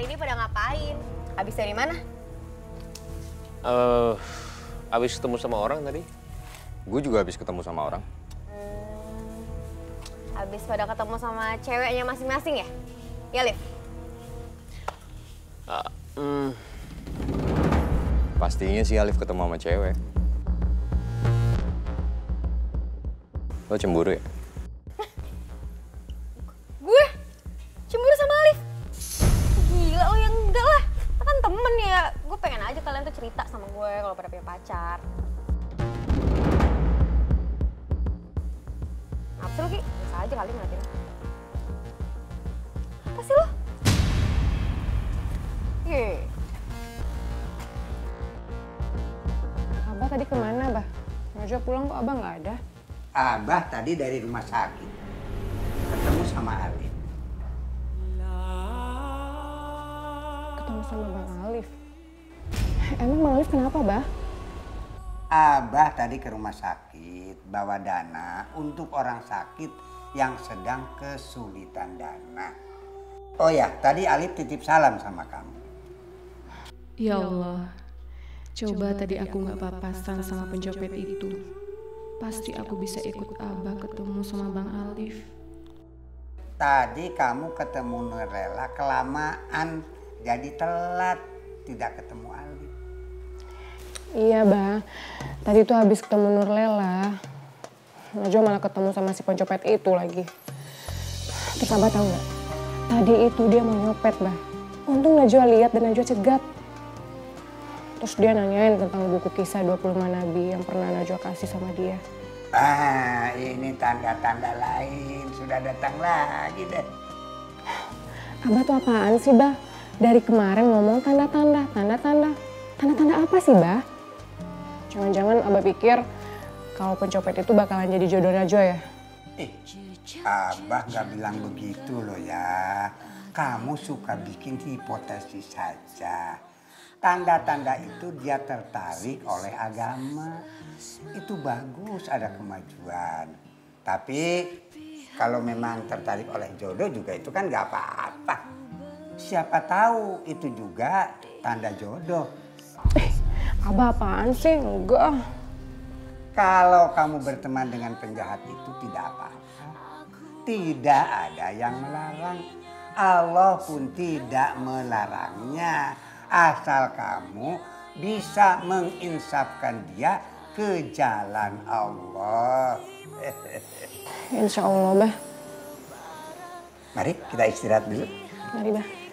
sini pada ngapain? Habis dari mana? Habis ketemu sama orang tadi. Gue juga habis ketemu sama orang. Habis pada ketemu sama ceweknya masing-masing ya? Ya, Liv? Pastinya sih Alif ketemu sama cewek. Lo cemburu ya? Gue? Cemburu sama Alif? Gila lo, yang enggak lah. Kita kan temen ya. Gue pengen aja kalian tuh cerita sama gue kalau pada punya pacar. Apa sih lo, Ki? Bisa aja kali ngeliatin. Apa sih lo? Abah tadi kemana, Bah? Najwa pulang kok Abah nggak ada? Abah tadi dari rumah sakit. Ketemu sama Alif. Ketemu sama Bang Alif. Emang Bang Alif kenapa, Bah? Abah tadi ke rumah sakit bawa dana untuk orang sakit yang sedang kesulitan dana. Oh ya, tadi Alif titip salam sama kamu. Ya Allah, coba tadi aku gak papasan sama pencopet itu. Pasti aku bisa ikut Abah ketemu sama Bang Alif. Tadi kamu ketemu Nurlela kelamaan, jadi telat tidak ketemu Alif. Iya, Bah. Tadi tuh habis ketemu Nurlela, Najwa malah ketemu sama si pencopet itu lagi. Terus Abah tahu nggak? Tadi itu dia mau nyopet, Bah. Untung Najwa lihat dan Najwa cegat. Terus dia nanyain tentang buku kisah 25 Nabi yang pernah Najwa kasih sama dia. Ah, ini tanda-tanda lain sudah datang lagi deh. Abah tuh apaan sih, Bah? Dari kemarin ngomong tanda-tanda. Tanda-tanda apa sih, Bah? Jangan-jangan Abah pikir kalau pencopet itu bakalan jadi jodoh Najwa ya? Abah gak bilang begitu loh ya. Kamu suka bikin hipotesis saja. Tanda-tanda itu dia tertarik oleh agama. Itu bagus, ada kemajuan. Tapi kalau memang tertarik oleh jodoh juga itu kan gak apa-apa. Siapa tahu itu juga tanda jodoh. Abah apaan sih? Enggak. Kalau kamu berteman dengan penjahat itu tidak apa-apa. Tidak ada yang melarang. Allah pun tidak melarangnya. Asal kamu bisa menginsafkan dia ke jalan Allah. Insya Allah, Bah. Mari kita istirahat dulu. Mari, Bah.